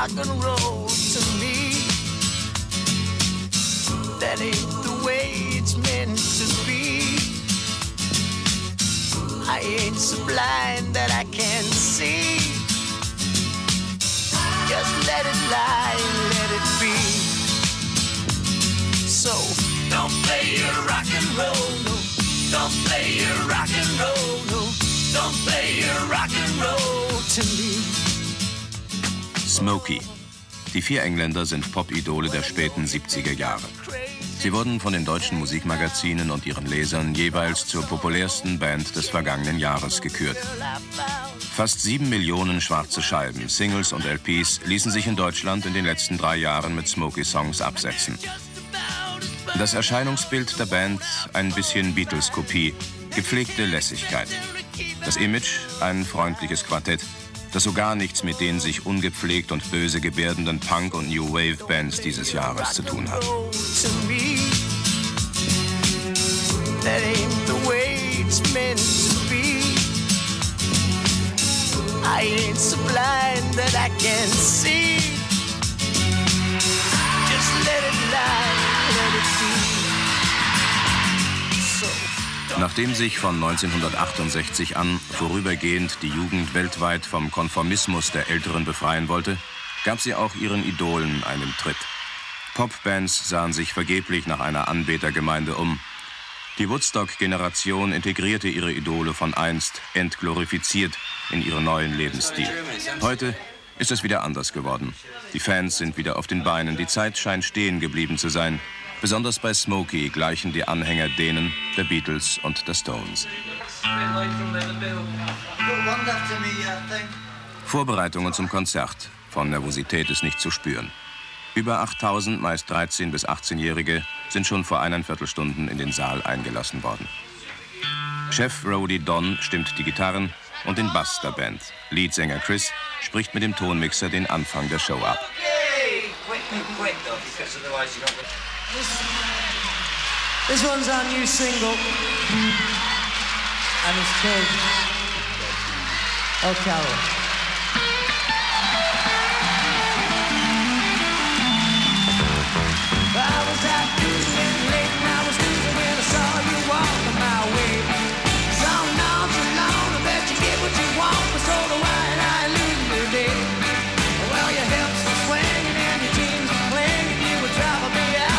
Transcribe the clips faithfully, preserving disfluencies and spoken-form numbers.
rock and roll to me. That ain't the way it's meant to be. I ain't so blind that I can't see. Just let it lie and let it be. So don't play your rock and roll, no. Don't play your rock and roll, no. Don't play your rock and roll to me. Smokey. Die vier Engländer sind Pop-Idole der späten siebziger Jahre. Sie wurden von den deutschen Musikmagazinen und ihren Lesern jeweils zur populärsten Band des vergangenen Jahres gekürt. Fast sieben Millionen schwarze Scheiben, Singles und L Ps ließen sich in Deutschland in den letzten drei Jahren mit Smokey-Songs absetzen. Das Erscheinungsbild der Band ein bisschen Beatles-Kopie, gepflegte Lässigkeit. Das Image ein freundliches Quartett, das so gar nichts mit den sich ungepflegt und böse gebärdenden Punk- und New-Wave-Bands dieses Jahres zu tun hat. Nachdem sich von neunzehnhundertachtundsechzig an vorübergehend die Jugend weltweit vom Konformismus der Älteren befreien wollte, gab sie auch ihren Idolen einen Tritt. Popbands sahen sich vergeblich nach einer Anbetergemeinde um. Die Woodstock-Generation integrierte ihre Idole von einst entglorifiziert in ihren neuen Lebensstil. Heute ist es wieder anders geworden. Die Fans sind wieder auf den Beinen, die Zeit scheint stehen geblieben zu sein. Besonders bei Smokey gleichen die Anhänger denen der Beatles und der Stones. Vorbereitungen zum Konzert. Von Nervosität ist nicht zu spüren. Über achttausend, meist dreizehn- bis achtzehnjährige, sind schon vor eineinviertel Stunden in den Saal eingelassen worden. Chef Roadie Don stimmt die Gitarren und den Bass der Band. Leadsänger Chris spricht mit dem Tonmixer den Anfang der Show ab. This, this one's our new single, and it's called Oh Carol. I was out cruising late, and I was losing when I saw you walking my way. So long, so long, I bet you get what you want, but so do I, and I lose your day. Well, your hips are swinging and your jeans are clinging, you would travel me out.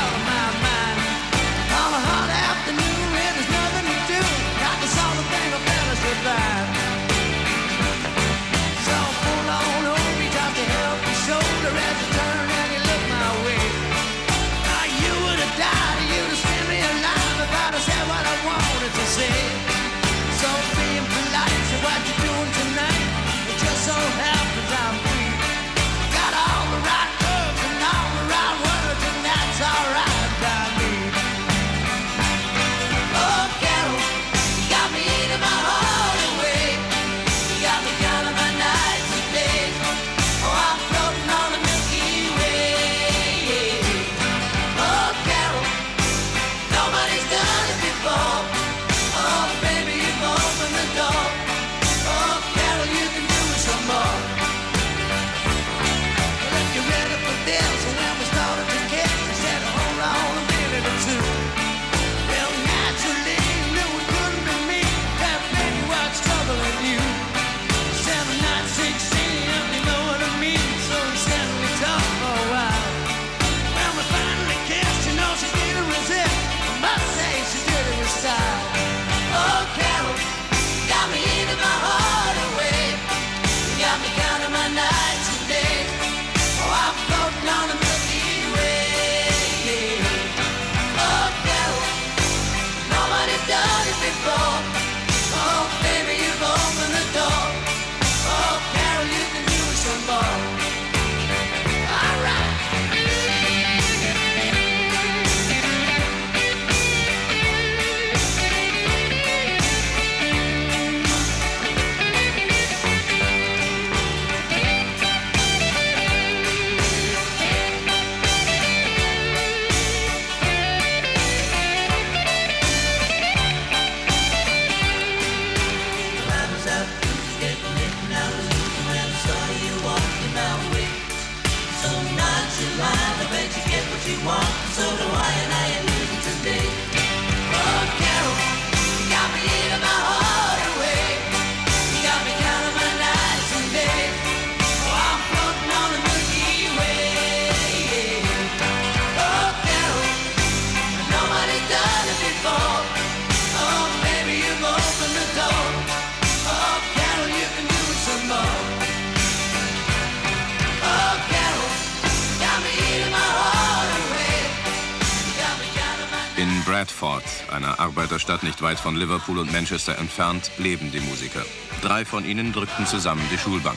In Bradford, einer Arbeiterstadt nicht weit von Liverpool und Manchester entfernt, leben die Musiker. Drei von ihnen drückten zusammen die Schulbank.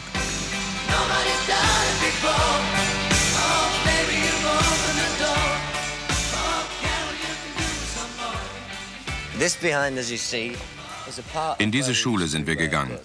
In diese Schule sind wir gegangen.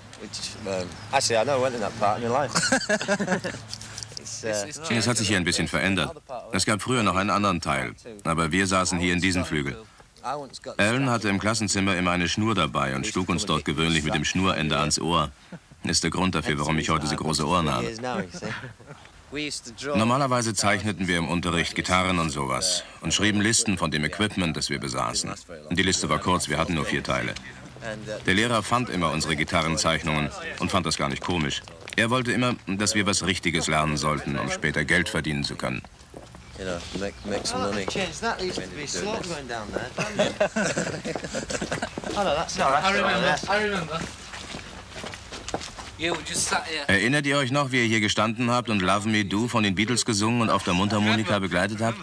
Es hat sich hier ein bisschen verändert. Es gab früher noch einen anderen Teil, aber wir saßen hier in diesem Flügel. Alan hatte im Klassenzimmer immer eine Schnur dabei und schlug uns dort gewöhnlich mit dem Schnurende ans Ohr. Ist der Grund dafür, warum ich heute so große Ohren habe. Normalerweise zeichneten wir im Unterricht Gitarren und sowas und schrieben Listen von dem Equipment, das wir besaßen. Die Liste war kurz, wir hatten nur vier Teile. Der Lehrer fand immer unsere Gitarrenzeichnungen und fand das gar nicht komisch. Er wollte immer, dass wir was Richtiges lernen sollten, um später Geld verdienen zu können. Erinnert ihr euch noch, wie ihr hier gestanden habt und Love Me Do von den Beatles gesungen und auf der Mundharmonika begleitet habt?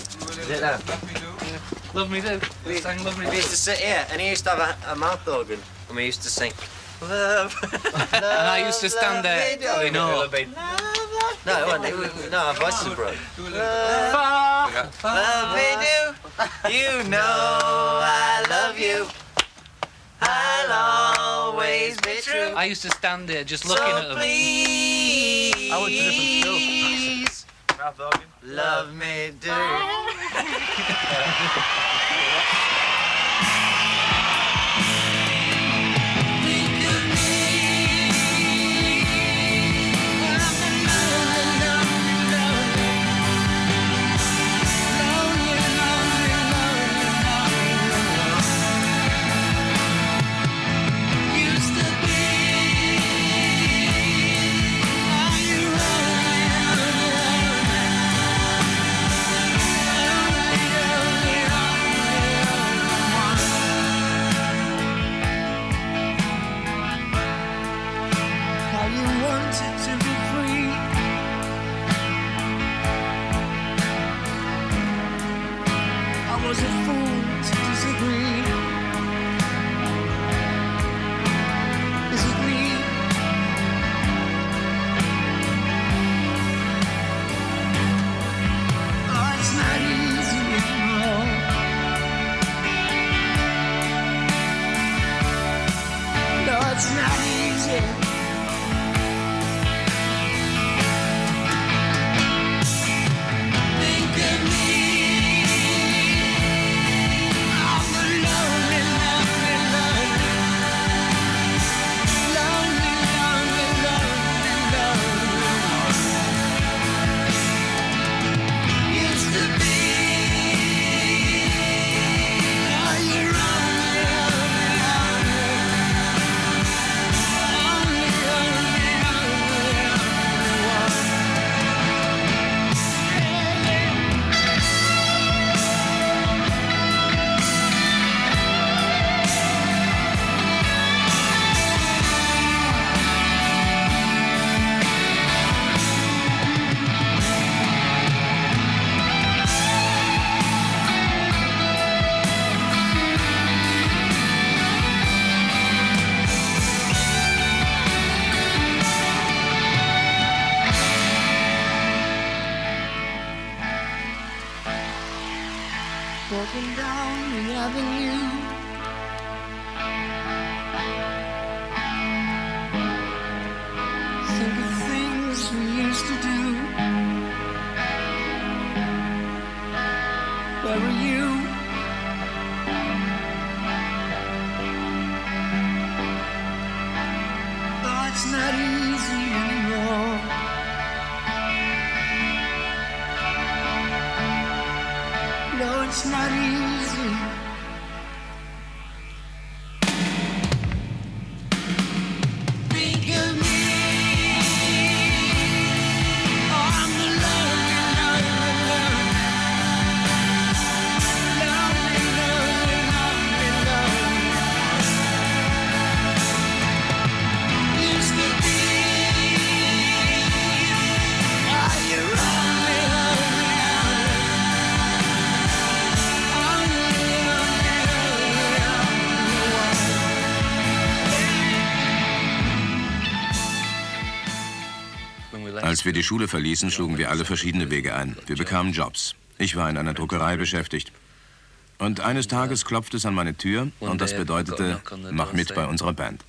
Love Me Do. We sang Love Me Do. We used to sit here and he used to have a, a mouth organ and we used to sing Love, love and I used to stand there. You know. No, it wasn't. It was, no, our voices were broke. Love, love me do. You know I love you. I'll always be true. I used to stand there just looking so at them. Please, I went to different schools. Love me do. Walking down the avenue, think of things we used to do. Where were you? Oh, it's not easy anymore. No, it's not easy. Think of me. Oh, I'm the lonely, lonely, lonely, lonely, lonely, lonely. Used to be. Are you lonely, lonely, lonely? Als wir die Schule verließen, schlugen wir alle verschiedene Wege ein. Wir bekamen Jobs. Ich war in einer Druckerei beschäftigt. Und eines Tages klopfte es an meine Tür und das bedeutete, mach mit bei unserer Band.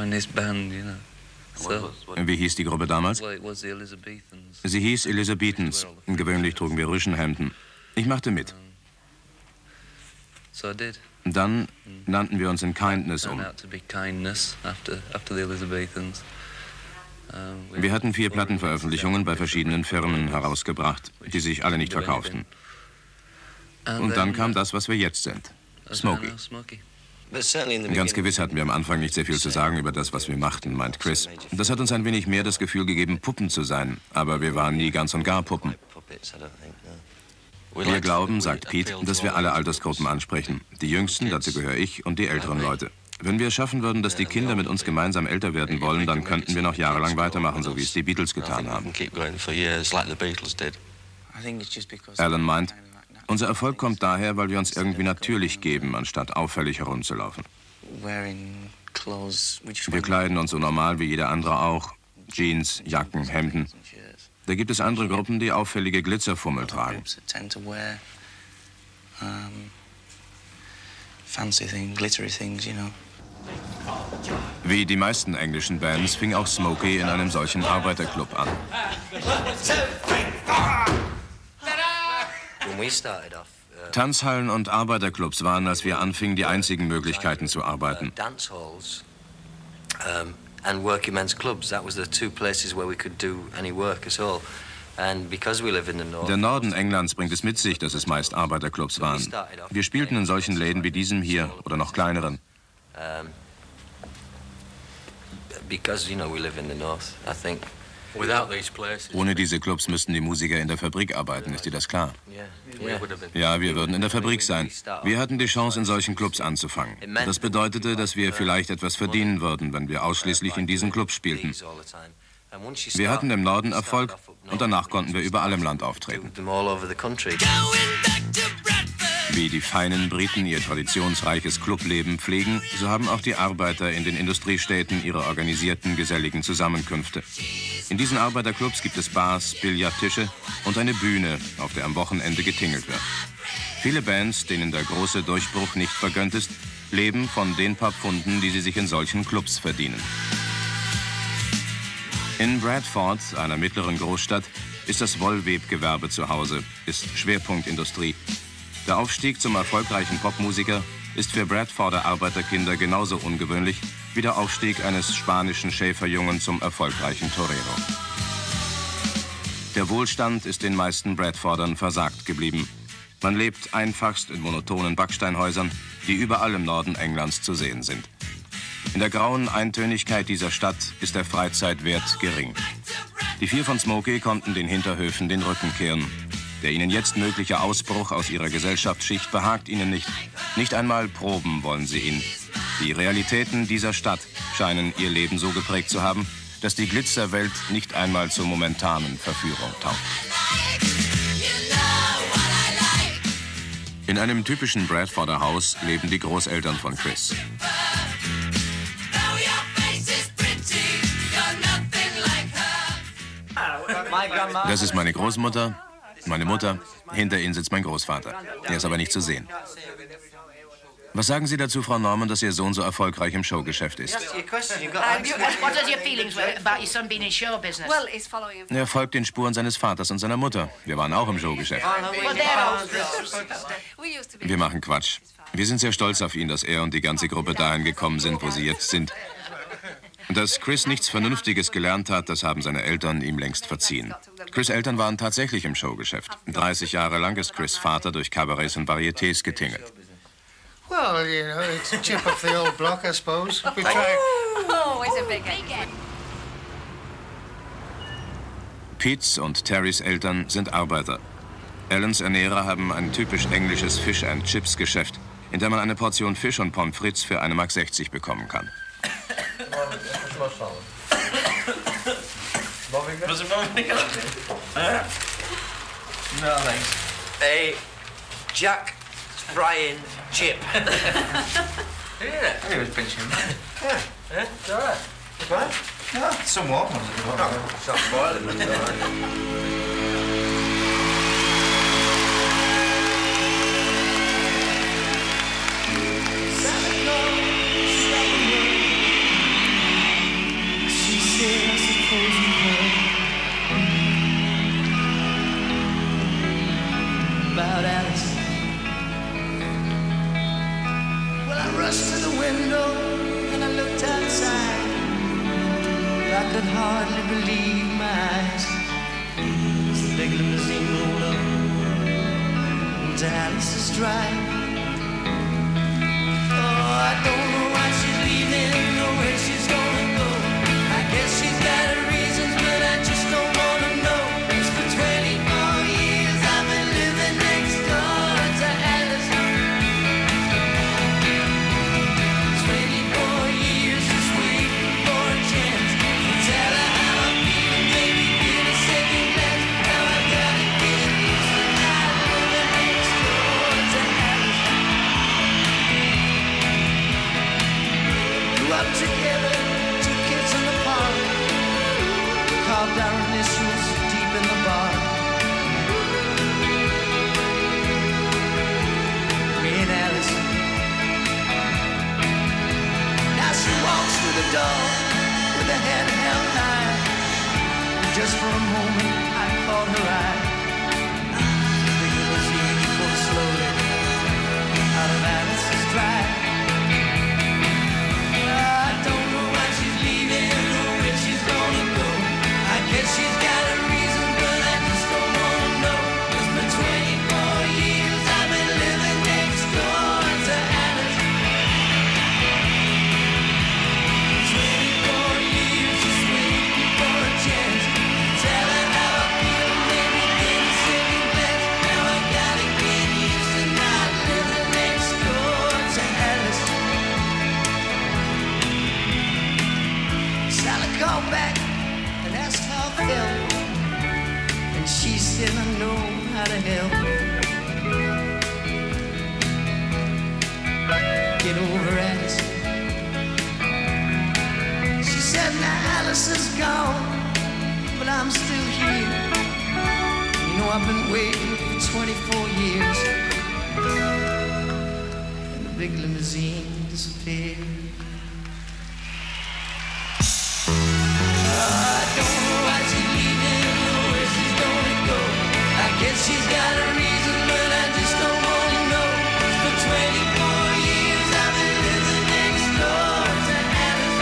Wie hieß die Gruppe damals? Sie hieß Elizabethans. Gewöhnlich trugen wir Rüschenhemden. Ich machte mit. Dann nannten wir uns in Kindness um. Wir hatten vier Plattenveröffentlichungen bei verschiedenen Firmen herausgebracht, die sich alle nicht verkauften. Und dann kam das, was wir jetzt sind. Smokey. Ganz gewiss hatten wir am Anfang nicht sehr viel zu sagen über das, was wir machten, meint Chris. Das hat uns ein wenig mehr das Gefühl gegeben, Puppen zu sein. Aber wir waren nie ganz und gar Puppen. Wir glauben, sagt Pete, dass wir alle Altersgruppen ansprechen. Die Jüngsten, dazu gehöre ich, und die älteren Leute. Wenn wir es schaffen würden, dass die Kinder mit uns gemeinsam älter werden wollen, dann könnten wir noch jahrelang weitermachen, so wie es die Beatles getan haben. Alan meint, unser Erfolg kommt daher, weil wir uns irgendwie natürlich geben, anstatt auffällig herumzulaufen. Wir kleiden uns so normal wie jeder andere auch. Jeans, Jacken, Hemden. Da gibt es andere Gruppen, die auffällige Glitzerfummel tragen. Wie die meisten englischen Bands fing auch Smokey in einem solchen Arbeiterclub an. Tanzhallen und Arbeiterclubs waren, als wir anfingen, die einzigen Möglichkeiten zu arbeiten. And working men's clubs, that was the two places where we could do any work at all. And because we live in the north. Der Norden Englands bringt es mit sich, dass es meist Arbeiterclubs waren. Wir spielten in solchen Läden wie diesem hier oder noch kleineren. Um, because you know we live in the north, I think. Ohne diese Clubs müssten die Musiker in der Fabrik arbeiten, ist dir das klar? Ja, wir würden in der Fabrik sein. Wir hatten die Chance, in solchen Clubs anzufangen. Das bedeutete, dass wir vielleicht etwas verdienen würden, wenn wir ausschließlich in diesen Clubs spielten. Wir hatten im Norden Erfolg und danach konnten wir überall im Land auftreten. Wie die feinen Briten ihr traditionsreiches Clubleben pflegen, so haben auch die Arbeiter in den Industriestädten ihre organisierten, geselligen Zusammenkünfte. In diesen Arbeiterclubs gibt es Bars, Billardtische und eine Bühne, auf der am Wochenende getingelt wird. Viele Bands, denen der große Durchbruch nicht vergönnt ist, leben von den paar Pfunden, die sie sich in solchen Clubs verdienen. In Bradford, einer mittleren Großstadt, ist das Wollwebgewerbe zu Hause, ist Schwerpunktindustrie. Der Aufstieg zum erfolgreichen Popmusiker ist für Bradforder Arbeiterkinder genauso ungewöhnlich wie der Aufstieg eines spanischen Schäferjungen zum erfolgreichen Torero. Der Wohlstand ist den meisten Bradfordern versagt geblieben. Man lebt einfachst in monotonen Backsteinhäusern, die überall im Norden Englands zu sehen sind. In der grauen Eintönigkeit dieser Stadt ist der Freizeitwert gering. Die vier von Smokey konnten den Hinterhöfen den Rücken kehren. Der ihnen jetzt mögliche Ausbruch aus ihrer Gesellschaftsschicht behagt ihnen nicht. Nicht einmal proben wollen sie ihn. Die Realitäten dieser Stadt scheinen ihr Leben so geprägt zu haben, dass die Glitzerwelt nicht einmal zur momentanen Verführung taugt. In einem typischen Bradforder Haus leben die Großeltern von Chris. Das ist meine Großmutter, meine Mutter, hinter ihnen sitzt mein Großvater. Er ist aber nicht zu sehen. Was sagen Sie dazu, Frau Norman, dass Ihr Sohn so erfolgreich im Showgeschäft ist? Er folgt den Spuren seines Vaters und seiner Mutter. Wir waren auch im Showgeschäft. Wir machen Quatsch. Wir sind sehr stolz auf ihn, dass er und die ganze Gruppe dahin gekommen sind, wo sie jetzt sind. Dass Chris nichts Vernünftiges gelernt hat, das haben seine Eltern ihm längst verziehen. Chris' Eltern waren tatsächlich im Showgeschäft. dreißig Jahre lang ist Chris' Vater durch Kabarets und Varietés getingelt. Well, you know, it's a chip off the old block, I suppose. We try. Oh, it's a big egg. Pete's und Terrys Eltern sind Arbeiter. Alans Ernährer haben ein typisch englisches Fish-and-Chips-Geschäft, in dem man eine Portion Fisch und Pommes frites für eine Mark sechzig bekommen kann. Hey, Jack frying chip. Yeah, I think it was pinching. Yeah, yeah, it's all right. It's fine. No, some warm ones if you want. No, it's not boiling. It's all right. About Alice. Well, I rushed to the window and I looked outside. I could hardly believe my eyes as the big limousine rolled up into Alice's drive. Oh, I don't know why she's leaving or where she's gonna go. I guess she's got her reasons, but I just don't wanna know. It's for twenty-four years I've been living next door to Alice. twenty-four years just waiting for a chance to tell her how I feel, maybe get a second glance. Now I gotta get used to not living next door to Alice. Grew up together, two kids in the park, carved our initials deep in the bark. Me and Alice. Now she walks through the door with her head held high. Just for a moment I caught her eye. The big limousine pulled slowly out of Alice's drive. I don't know why she's leaving or where she's gonna go. I guess she's got a reason, but I just don't wanna know. 'Cause for twenty-four years I've been living next door to Alice. twenty-four years just waiting for a chance to tell her how I feel, maybe get a second glance. Now I gotta get used to not living next door to Alice. Sally called back and asked how I felt, and she said I know how to help. Get over Alice. She said now Alice is gone, but I'm still here. You know I've been waiting for twenty-four years, and the big limousine disappeared. I don't know why she's leaving or where she's gonna go. I guess she's got a reason, but I just don't wanna know. For twenty-four years I've been living next door to Alice.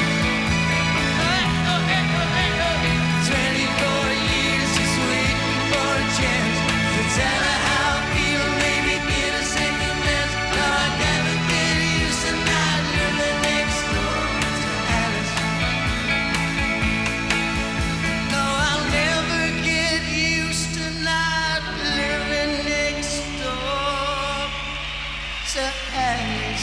twenty-four years just waiting for a chance to tell her how I feel, maybe get a second glance. Now I gotta get used to not living next door to Alice. No, I'll never get used to not living next door to Alice.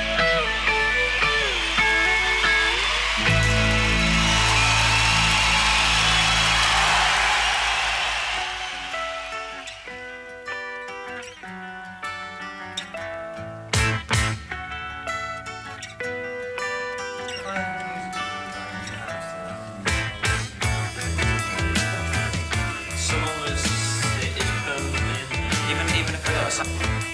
Some of us, it is permanent, even, even if it was.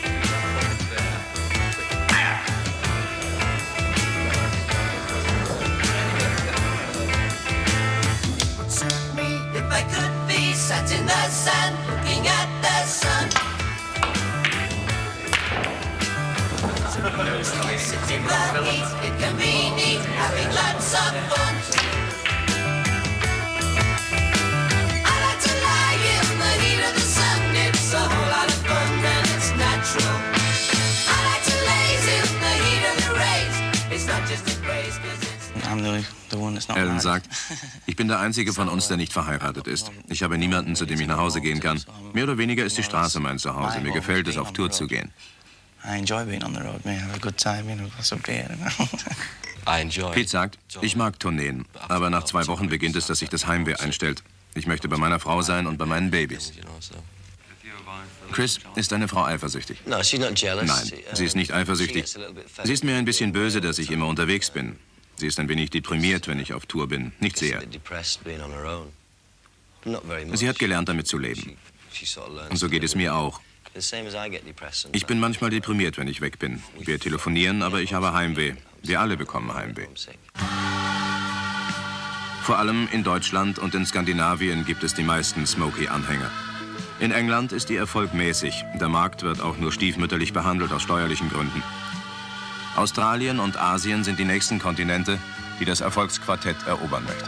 Me, if I could be sat in the sand, looking at the sun. Sitting the heat, it can be neat, having lots of fun. I like to lie in the heat of the sun, it's a whole lot of fun and it's natural. I like to laze in the heat of the rays, it's not just a craze, 'cause it's I'm the, the one that's not Alan married. sagt, ich bin der Einzige von uns, der nicht verheiratet ist. Ich habe niemanden, zu dem ich nach Hause gehen kann. Mehr oder weniger ist die Straße mein Zuhause. Mir gefällt es, auf Tour zu gehen. I enjoy being on the road, man. Have a good time, you know, glass of beer. I enjoy. Pete sagt, ich mag Tourneen, aber nach zwei Wochen beginnt es, dass sich das Heimweh einstellt. Ich möchte bei meiner Frau sein und bei meinen Babys. You know, so. Chris, ist deine Frau eifersüchtig? No, she's not jealous. Nein, sie ist nicht eifersüchtig. Sie ist mir ein bisschen böse, dass ich immer unterwegs bin. Sie ist ein wenig deprimiert, wenn ich auf Tour bin. Nicht sehr. Sie hat gelernt, damit zu leben. Und so geht es mir auch. Ich bin manchmal deprimiert, wenn ich weg bin. Wir telefonieren, aber ich habe Heimweh. Wir alle bekommen Heimweh. Vor allem in Deutschland und in Skandinavien gibt es die meisten Smokey-Anhänger. In England ist ihr Erfolg mäßig. Der Markt wird auch nur stiefmütterlich behandelt aus steuerlichen Gründen. Australien und Asien sind die nächsten Kontinente, die das Erfolgsquartett erobern möchte.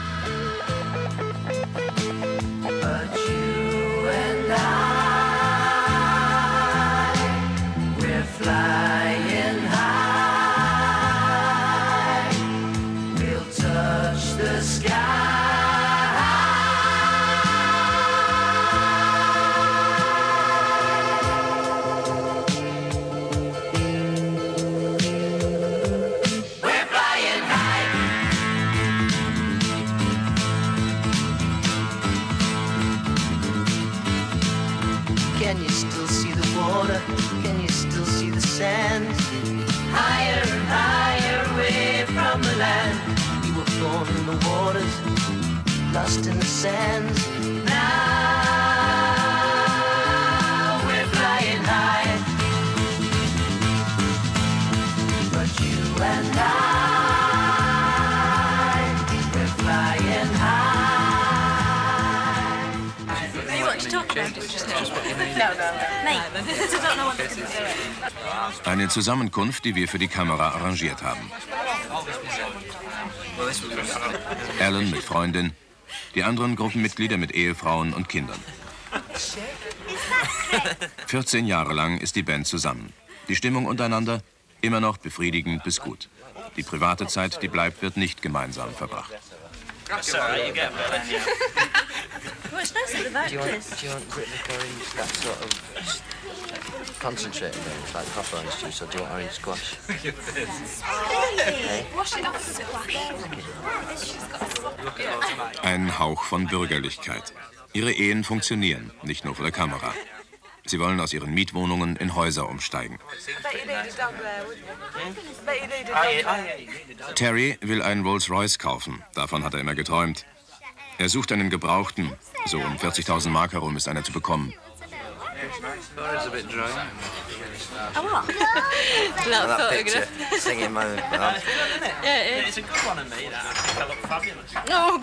Can you still see the water? Can you still see the sand? Higher and higher away from the land. We were born in the waters, lost in the sands. Now we're flying high. But you and I, we're flying high. Eine Zusammenkunft, die wir für die Kamera arrangiert haben. Alan mit Freundin, die anderen Gruppenmitglieder mit Ehefrauen und Kindern. vierzehn Jahre lang ist die Band zusammen. Die Stimmung untereinander immer noch befriedigend bis gut. Die private Zeit, die bleibt, wird nicht gemeinsam verbracht. Sorry, you get it. Well, it's nice at the back, Do you want, Chris. do you want Britney orange, that sort of concentrated orange, like proper orange juice, or do you want orange squash? Hey? Wash it off a bit. Ein Hauch von Bürgerlichkeit. Ihre Ehen funktionieren, nicht nur vor der Kamera. Sie wollen aus ihren Mietwohnungen in Häuser umsteigen. Terry will einen Rolls-Royce kaufen. Davon hat er immer geträumt. Er sucht einen Gebrauchten. So um vierzigtausend Mark herum ist einer zu bekommen. Oh, what? Well, that picture, singing my own mouth. Yeah, it is. It's a good one of me, that I think I look fabulous. Oh,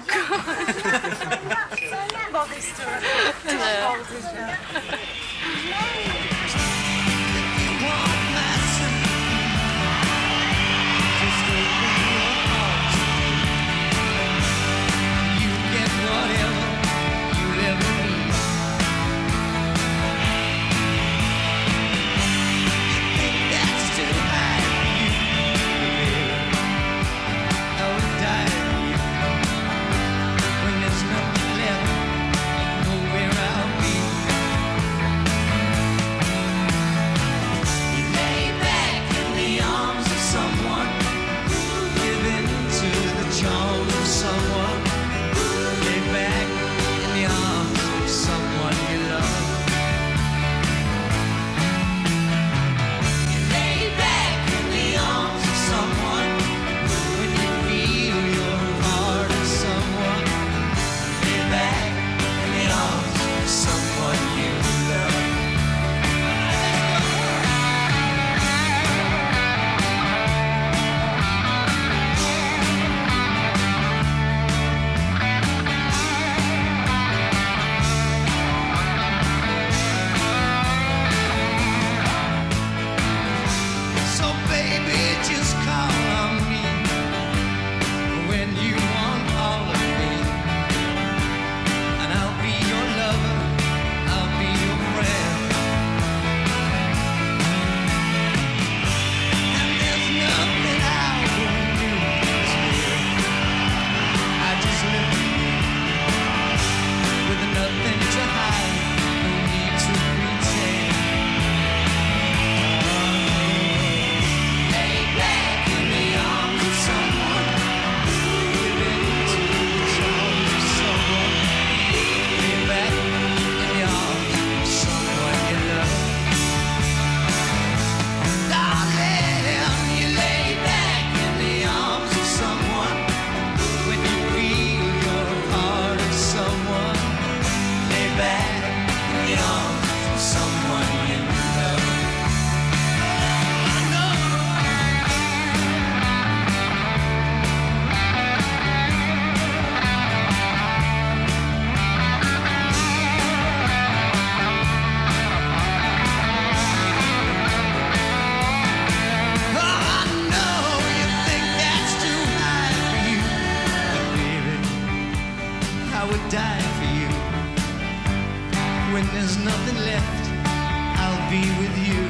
be with you.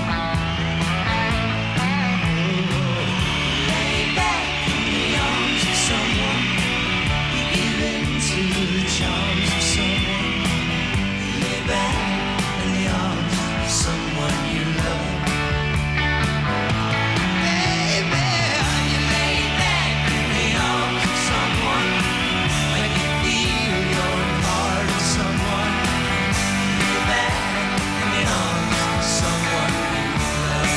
Lay back in the arms of someone, give into the charms of someone. Lay back in the arms of someone you love. Baby, you lay back in the arms of someone when you feel you're a part of someone. Lay back in the arms of someone you love.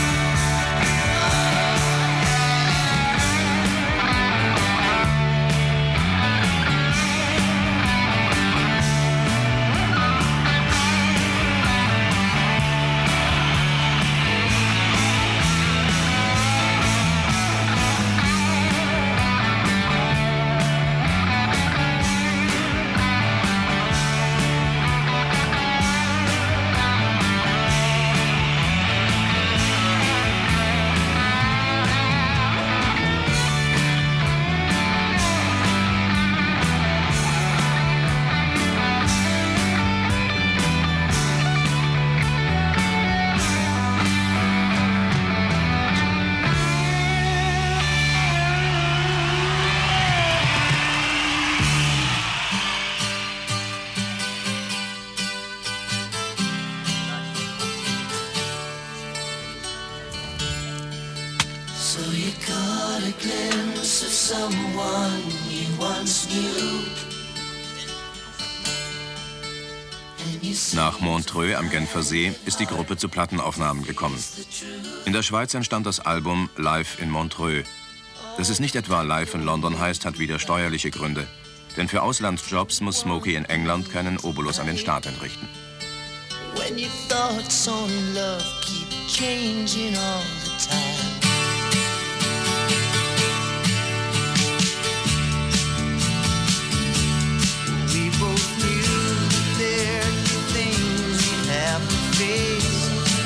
So you caught a glimpse of someone you once knew. And you saw Nach Montreux am Genfer See ist die Gruppe zu Plattenaufnahmen gekommen. In der Schweiz entstand das Album Live in Montreux. Dass es nicht etwa Live in London heißt, hat wieder steuerliche Gründe. Denn für Auslandsjobs muss Smokey in England keinen Obolus an den Staat entrichten. when your thoughts on love keep changing all the time. We both knew that there'd be things we'd have to face.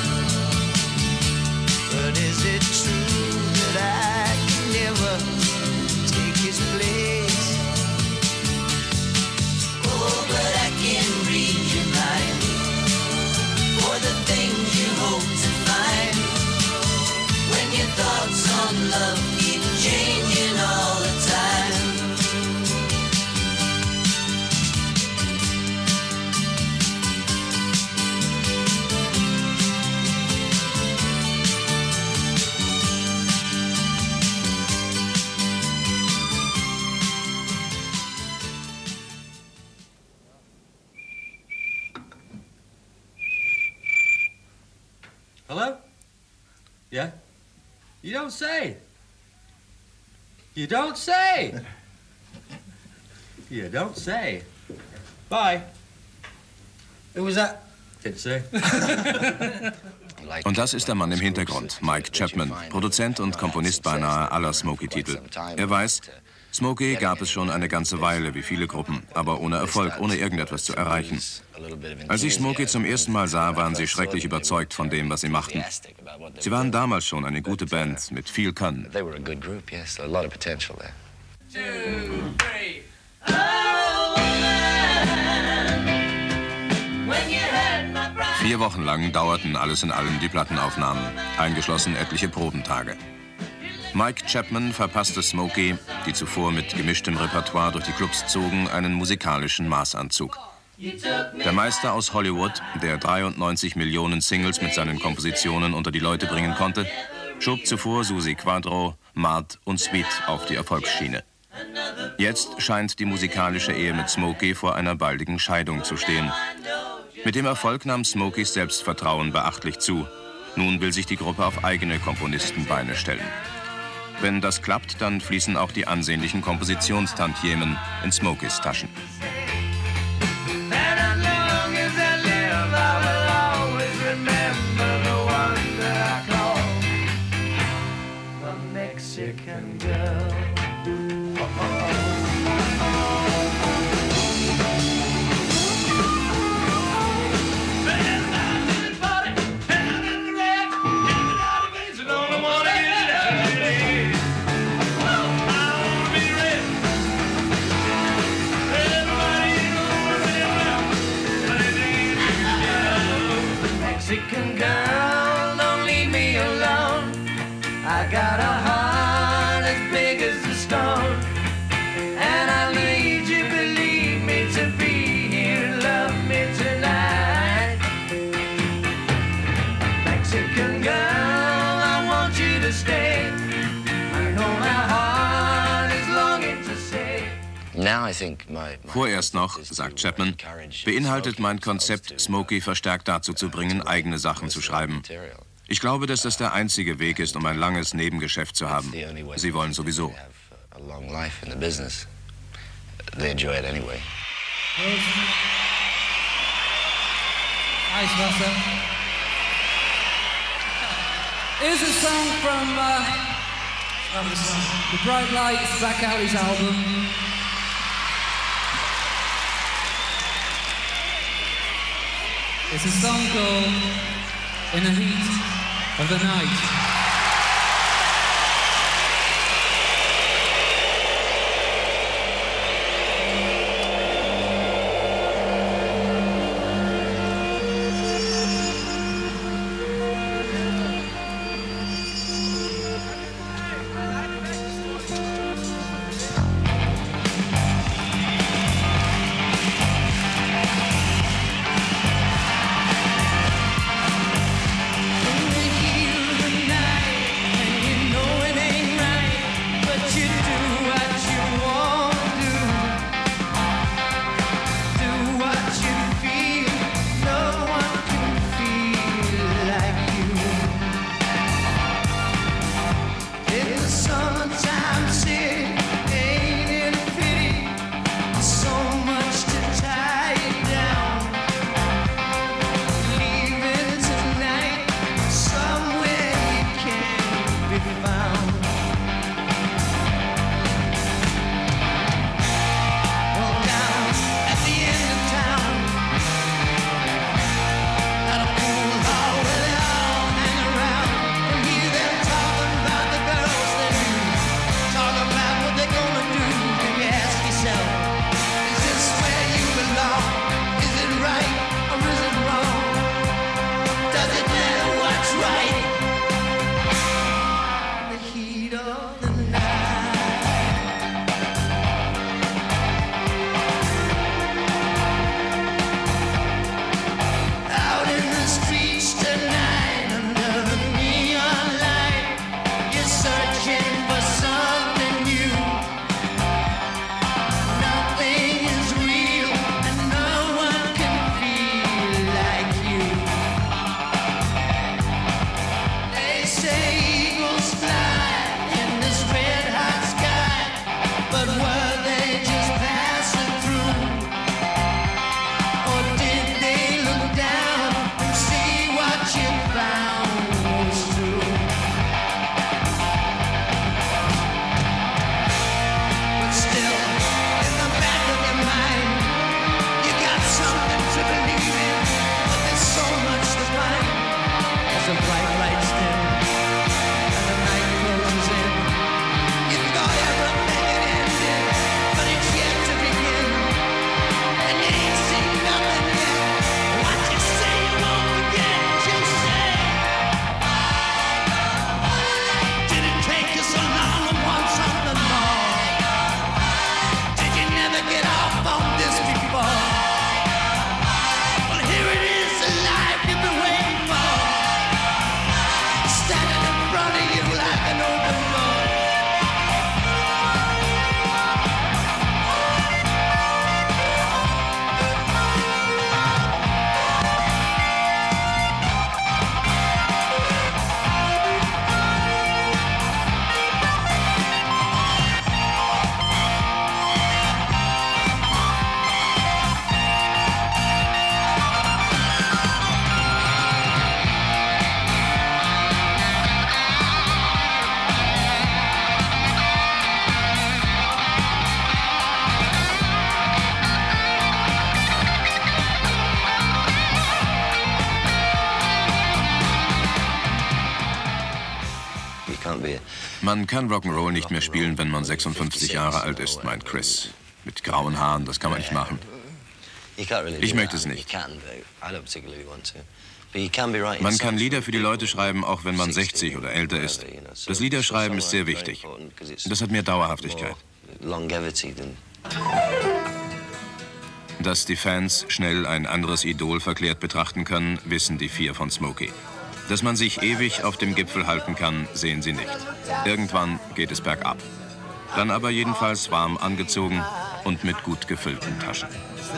But is it true that I can never take his place? Oh, but I can read your mind for the things you hope to find when your thoughts on love keep changing all the time. Hello? Yeah? You don't say. You don't say. You don't say. Bye. Who was that? Didn't say. Und das ist der Mann im Hintergrund, Mike Chapman, Produzent und Komponist beinahe aller Smokey-Titel. Er weiß, Smokey gab es schon eine ganze Weile, wie viele Gruppen, aber ohne Erfolg, ohne irgendetwas zu erreichen. Als ich Smokey zum ersten Mal sah, waren sie schrecklich überzeugt von dem, was sie machten. Sie waren damals schon eine gute Band mit viel Können. Vier Wochen lang dauerten alles in allem die Plattenaufnahmen, eingeschlossen etliche Probentage. Mike Chapman verpasste Smokey, die zuvor mit gemischtem Repertoire durch die Clubs zogen, einen musikalischen Maßanzug. Der Meister aus Hollywood, der dreiundneunzig Millionen Singles mit seinen Kompositionen unter die Leute bringen konnte, schob zuvor Suzi Quatro, Mart und Sweet auf die Erfolgsschiene. Jetzt scheint die musikalische Ehe mit Smokey vor einer baldigen Scheidung zu stehen. Mit dem Erfolg nahm Smokeys Selbstvertrauen beachtlich zu. Nun will sich die Gruppe auf eigene Komponistenbeine stellen. Wenn das klappt, dann fließen auch die ansehnlichen Kompositionstantiemen in Smokeys Taschen. Mexican girl, don't leave me alone. I got a heart as big as a stone, and I need you, believe me, to be here, love me tonight. Mexican girl, I want you to stay. I know my heart is longing to say. Vorerst noch, sagt Chapman, beinhaltet mein Konzept, Smokey verstärkt dazu zu bringen, eigene Sachen zu schreiben. Ich glaube, dass das der einzige Weg ist, um ein langes Nebengeschäft zu haben. Sie wollen sowieso. Eiswasser. Here's a song from uh, the Bright Lights, Black Alley's album. It's a song called In the Heat of the Night. Man kann Rock'n'Roll nicht mehr spielen, wenn man sechsundfünfzig Jahre alt ist, meint Chris. Mit grauen Haaren, das kann man nicht machen. Ich möchte es nicht. Man kann Lieder für die Leute schreiben, auch wenn man sechzig oder älter ist. Das Liederschreiben ist sehr wichtig. Das hat mehr Dauerhaftigkeit. Dass die Fans schnell ein anderes Idol verklärt betrachten können, wissen die vier von Smokey. Dass man sich ewig auf dem Gipfel halten kann, sehen sie nicht. Irgendwann geht es bergab. Dann aber jedenfalls warm angezogen und mit gut gefüllten Taschen.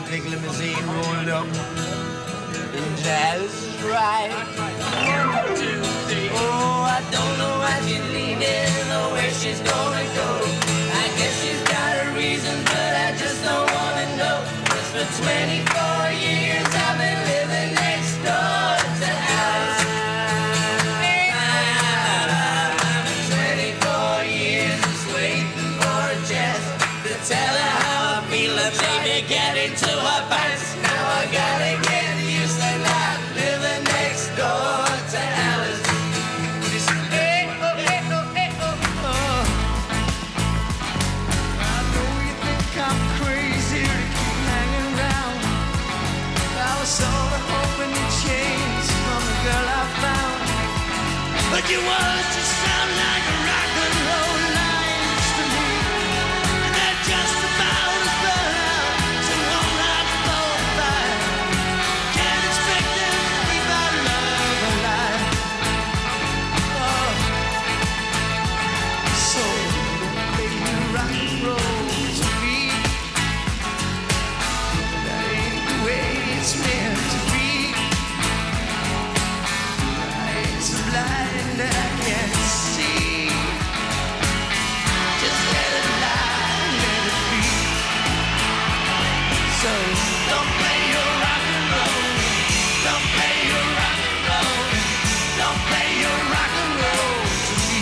But your words just sound like a rock and roll lines to me. And they're just about as burn out to one night float by. Can't expect them to keep our love alive. Oh. So play your rock and roll to me. That ain't the way it's meant to be. It's blind that I can't see. Just let it lie, let it be. So don't play your rock and roll. Don't play your rock and roll. Don't play your rock and roll to me.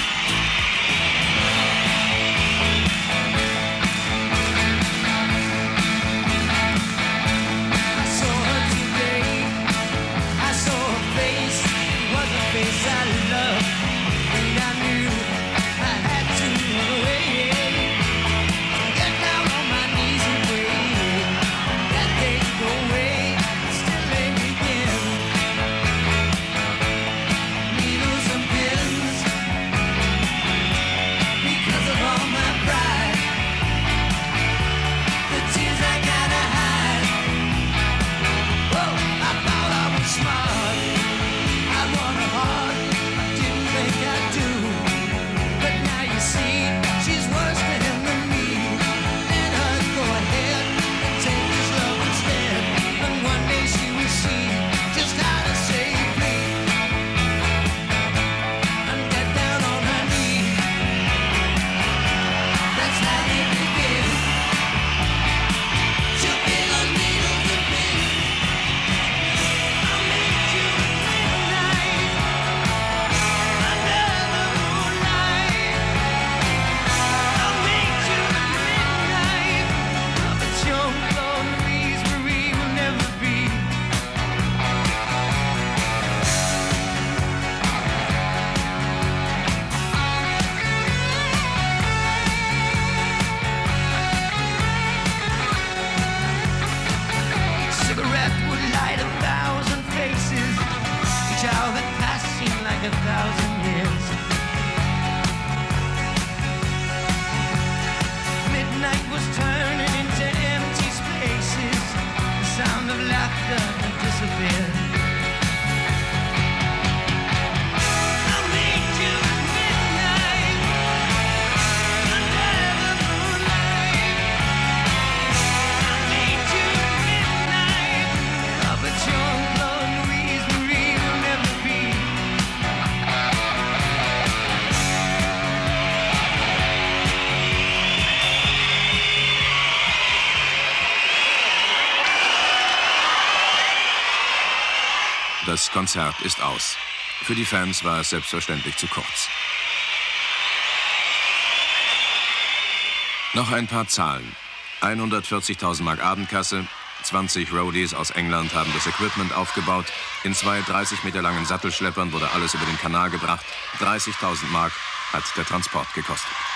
I saw her today. I saw her face. It was a face I loved, and I knew I had to wait. Get down on my knees and pray that they'd go away, still they begin. Needles and pins, because of all my pride, the tears I gotta hide. Whoa, I thought I was smart. I want her heart, I didn't think I'd do. But now you see, she's worse to him than me. Let her go ahead and take his love instead. And one day she will see just how to save me. And get down on her knee. That's how they begin. She'll be the needles and pins. I'll meet you at midnight. Under the moonlight, I'll meet you at midnight. But your Claude Louise Marie will never be. Each cigarette would light a thousand faces. Each hour that passed seemed like a thousand years. Midnight was turning into empty spaces. The sound of laughter had disappeared. I'll meet you at midnight. Under the moonlight. I'll meet you at midnight. Oh, but your Claude Louise Marie will never be. Das Konzert ist aus. Für die Fans war es selbstverständlich zu kurz. Noch ein paar Zahlen. hundertvierzigtausend Mark Abendkasse, zwanzig Roadies aus England haben das Equipment aufgebaut, in zwei dreißig Meter langen Sattelschleppern wurde alles über den Kanal gebracht, dreißigtausend Mark hat der Transport gekostet.